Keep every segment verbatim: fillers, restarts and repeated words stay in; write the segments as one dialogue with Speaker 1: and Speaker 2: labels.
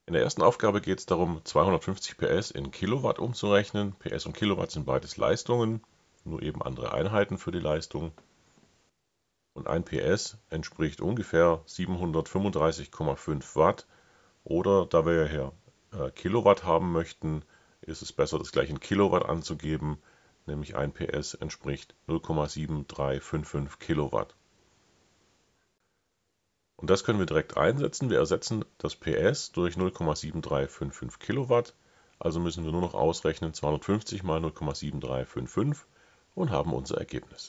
Speaker 1: In der ersten Aufgabe geht es darum, zweihundertfünfzig P S in Kilowatt umzurechnen. P S und Kilowatt sind beides Leistungen, nur eben andere Einheiten für die Leistung. Und ein P S entspricht ungefähr siebenhundertfünfunddreißig Komma fünf Watt. Oder da wir ja hier äh, Kilowatt haben möchten, ist es besser, das gleich in Kilowatt anzugeben, nämlich ein P S entspricht null Komma sieben drei fünf fünf Kilowatt. Und das können wir direkt einsetzen. Wir ersetzen das P S durch null Komma sieben drei fünf fünf Kilowatt. Also müssen wir nur noch ausrechnen zweihundertfünfzig mal null Komma sieben drei fünf fünf und haben unser Ergebnis.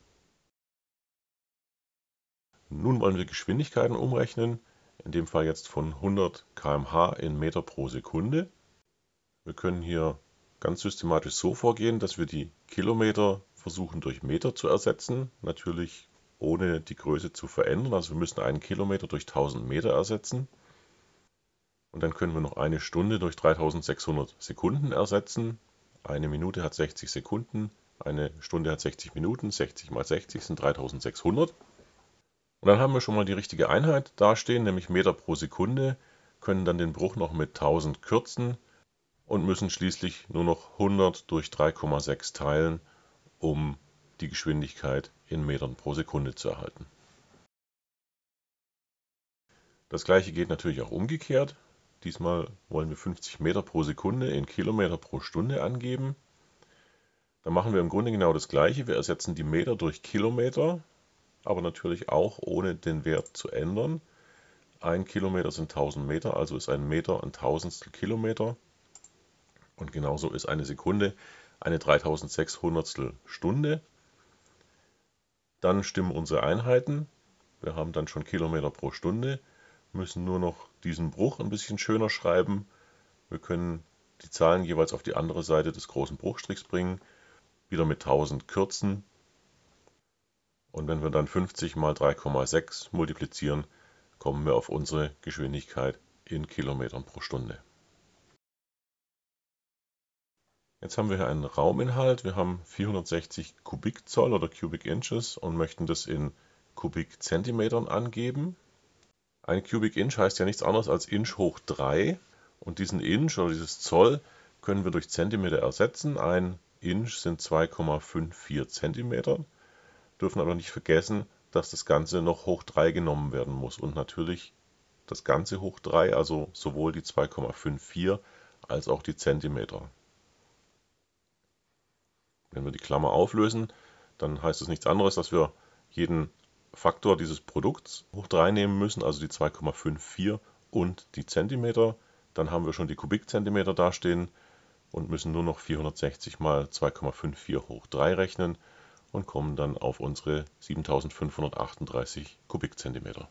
Speaker 1: Nun wollen wir Geschwindigkeiten umrechnen, in dem Fall jetzt von hundert Kilometer pro Stunde in Meter pro Sekunde. Wir können hier ganz systematisch so vorgehen, dass wir die Kilometer versuchen durch Meter zu ersetzen, natürlich ohne die Größe zu verändern. Also wir müssen einen Kilometer durch tausend Meter ersetzen. Und dann können wir noch eine Stunde durch dreitausendsechshundert Sekunden ersetzen. Eine Minute hat sechzig Sekunden, eine Stunde hat sechzig Minuten, sechzig mal sechzig sind dreitausendsechshundert. Und dann haben wir schon mal die richtige Einheit dastehen, nämlich Meter pro Sekunde, können dann den Bruch noch mit tausend kürzen und müssen schließlich nur noch hundert durch drei Komma sechs teilen, um die Geschwindigkeit in Metern pro Sekunde zu erhalten. Das gleiche geht natürlich auch umgekehrt. Diesmal wollen wir fünfzig Meter pro Sekunde in Kilometer pro Stunde angeben. Da machen wir im Grunde genau das gleiche. Wir ersetzen die Meter durch Kilometer, aber natürlich auch ohne den Wert zu ändern. Ein Kilometer sind tausend Meter, also ist ein Meter ein Tausendstel Kilometer. Und genauso ist eine Sekunde eine dreitausendsechshundertstel Stunde. Dann stimmen unsere Einheiten. Wir haben dann schon Kilometer pro Stunde, müssen nur noch diesen Bruch ein bisschen schöner schreiben. Wir können die Zahlen jeweils auf die andere Seite des großen Bruchstrichs bringen, wieder mit tausend kürzen. Und wenn wir dann fünfzig mal drei Komma sechs multiplizieren, kommen wir auf unsere Geschwindigkeit in Kilometern pro Stunde. Jetzt haben wir hier einen Rauminhalt. Wir haben vierhundertsechzig Kubikzoll oder Cubic Inches und möchten das in Kubikzentimetern angeben. Ein Cubic Inch heißt ja nichts anderes als Inch hoch drei. Und diesen Inch oder dieses Zoll können wir durch Zentimeter ersetzen. Ein Inch sind zwei Komma vierundfünfzig Zentimeter. Dürfen aber nicht vergessen, dass das Ganze noch hoch drei genommen werden muss. Und natürlich das Ganze hoch drei, also sowohl die zwei Komma fünfundfünfzig als auch die Zentimeter. Wenn wir die Klammer auflösen, dann heißt das nichts anderes, dass wir jeden Faktor dieses Produkts hoch drei nehmen müssen, also die zwei Komma fünfundfünfzig und die Zentimeter. Dann haben wir schon die Kubikzentimeter dastehen und müssen nur noch vierhundertsechzig mal zwei Komma fünfundfünfzig hoch drei rechnen und kommen dann auf unsere siebentausendfünfhundertachtunddreißig Kubikzentimeter.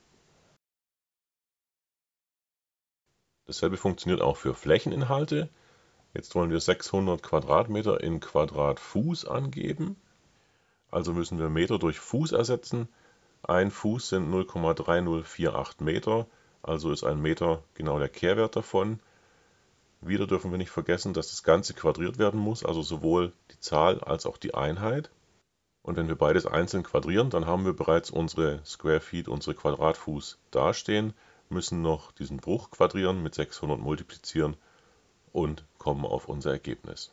Speaker 1: Dasselbe funktioniert auch für Flächeninhalte. Jetzt wollen wir sechshundert Quadratmeter in Quadratfuß angeben. Also müssen wir Meter durch Fuß ersetzen. Ein Fuß sind null Komma drei null vier acht Meter, also ist ein Meter genau der Kehrwert davon. Wieder dürfen wir nicht vergessen, dass das Ganze quadriert werden muss, also sowohl die Zahl als auch die Einheit. Und wenn wir beides einzeln quadrieren, dann haben wir bereits unsere Square Feet, unsere Quadratfuß dastehen, müssen noch diesen Bruch quadrieren, mit sechshundert multiplizieren und kommen auf unser Ergebnis.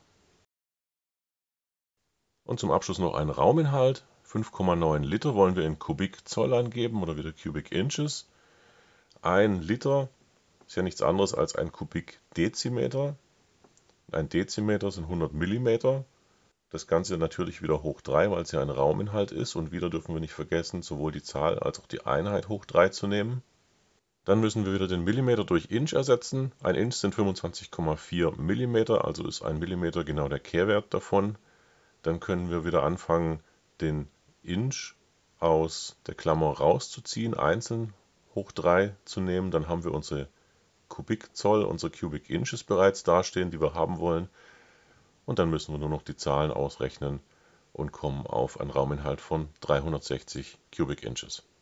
Speaker 1: Und zum Abschluss noch ein Rauminhalt. fünf Komma neun Liter wollen wir in Kubikzoll angeben oder wieder Cubic Inches. Ein Liter ist ja nichts anderes als ein Kubikdezimeter. Ein Dezimeter sind hundert Millimeter. Das Ganze natürlich wieder hoch drei, weil es ja ein Rauminhalt ist. Und wieder dürfen wir nicht vergessen, sowohl die Zahl als auch die Einheit hoch drei zu nehmen. Dann müssen wir wieder den Millimeter durch Inch ersetzen. Ein Inch sind fünfundzwanzig Komma vier Millimeter, also ist ein Millimeter genau der Kehrwert davon. Dann können wir wieder anfangen, den Inch aus der Klammer rauszuziehen, einzeln hoch drei zu nehmen. Dann haben wir unsere Kubikzoll, unsere Cubic Inches bereits dastehen, die wir haben wollen. Und dann müssen wir nur noch die Zahlen ausrechnen und kommen auf einen Rauminhalt von dreihundertsechzig Cubic Inches.